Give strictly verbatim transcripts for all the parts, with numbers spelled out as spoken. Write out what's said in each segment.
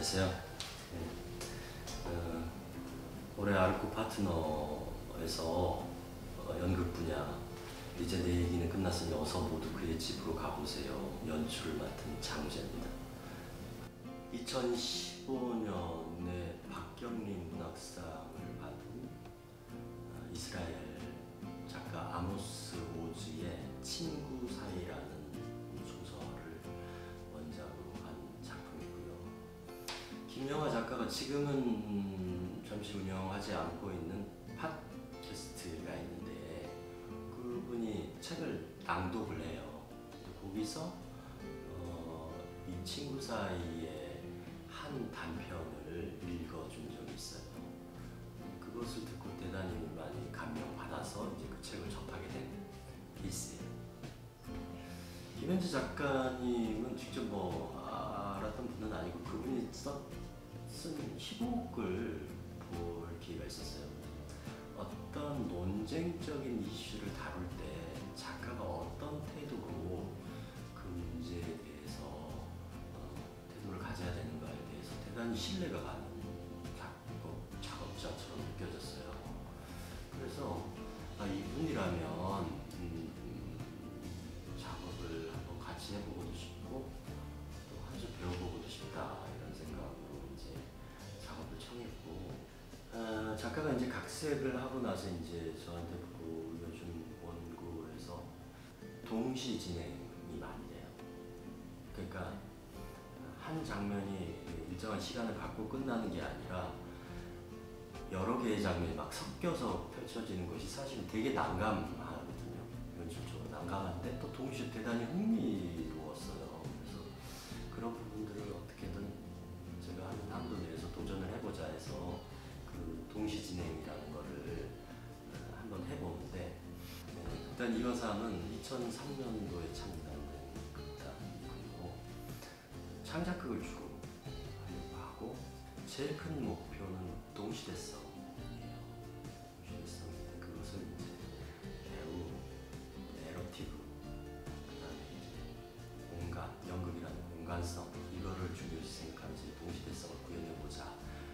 안녕하세요. 네. 어, 올해 아르코 파트너에서 어, 연극 분야 이제 내 얘기는 끝났으니 어서 모두 그의 집으로 가보세요. 연출을 맡은 장우재입니다. 이천십오 년에 박경림 문학상을 받은 어, 이스라엘 작가 아모스 오즈의 친구 사이라는 소설을 원작으로 한 작품이고요. 김영하 작가가 지금은 음, 잠시 운영하지 않고 있는 팟캐스트가 있는데 그분이 책을 낭독을 해요. 거기서 어, 이 친구 사이의 한 단편을 읽어준 적이 있어요. 그것을 듣고 대단히 많이 감명받아서 이제 그 책을 접하게 된 케이스예요. 김현지 작가님은 직접 뭐 알았던 분은 아니고 그분이 써, 쓴 희곡을 볼 기회가 있었어요. 어떤 논쟁적인 이슈를 다룰 때 작가가 어떤 태도로 그 문제에 대해서 어, 태도를 가져야 되는가에 대해서 대단히 신뢰가 가는 작업, 작업자처럼 느껴졌어요. 그래서 아, 이분이라면 음, 음, 작업을 한번 같이 해보고도 싶고 또 한 수 배워보고도 싶다 이런 생각으로 이제 작업을 청했고 어, 작가가 이제 각색을 하고 나서 이제 저한테 보고 요즘 원고에서 동시 진행이 많이 돼요. 그러니까 한 장면이 일정한 시간을 갖고 끝나는 게 아니라 여러 개의 장면이 막 섞여서 펼쳐지는 것이 사실 되게 난감하거든요. 연출적으로 난감한데 또 동시에 대단히 흥미로웠어요. 그래서 그런 부분들을 어떻게든 제가 하는 한도 내에서 도전을 해보자 해서 그 동시 진행이라는 거를 한번 해보는데 일단 이 화상은 이천삼 년도에 창단된 극단이고 창작극을 주로 하려고 하고 제일 큰 목표는 동시대성이에요. 동시대성인데 그것을 이제 배우, 내러티브, 그 다음에 이제 공간, 연극이라는 공간성 이거를 중요시 생각하면서 동시대성을 구현해보자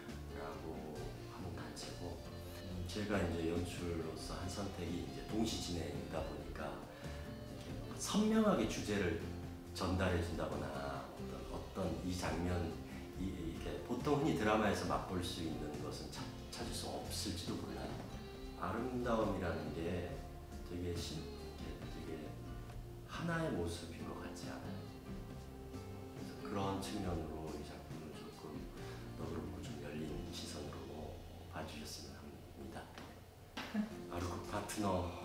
라고 하는 단체고 음, 제가 이제 연출로서 한 선택이 이제 동시 진행이다 보니까 이렇게 선명하게 주제를 전달해 준다거나 어떤, 어떤 이 장면 이, 이렇게 보통 흔히 드라마에서 맛볼 수 있는 것은 찾, 찾을 수 없을지도 몰라요. 아름다움이라는 게 되게 신, 되게 하나의 모습인 것 같지 않아요. 그래서 그런 측면으로 이 작품을 조금 너그럽고 좀 열린 시선으로 봐주셨으면 합니다. 아르코 파트너